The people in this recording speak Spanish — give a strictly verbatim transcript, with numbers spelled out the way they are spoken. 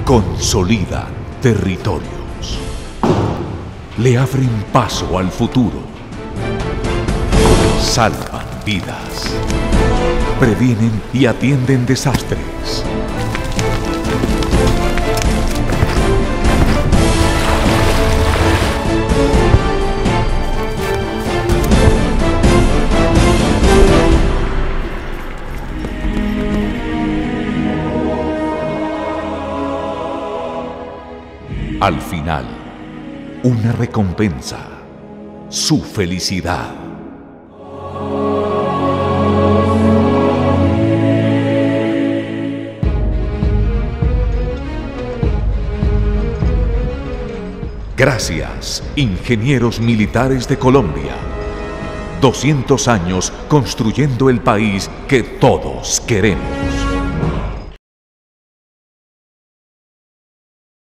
consolidan territorios, le abren paso al futuro, salvan vidas, previenen y atienden desastres. Al final, una recompensa, su felicidad. Gracias, ingenieros militares de Colombia. doscientos años construyendo el país que todos queremos.